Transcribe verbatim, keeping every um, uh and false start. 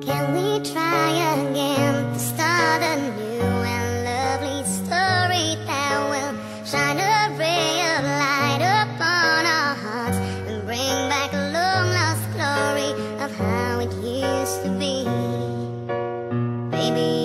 Can we try again to start a new and lovely story that will shine a ray of light upon our hearts and bring back a long lost glory of how it used to be? Baby,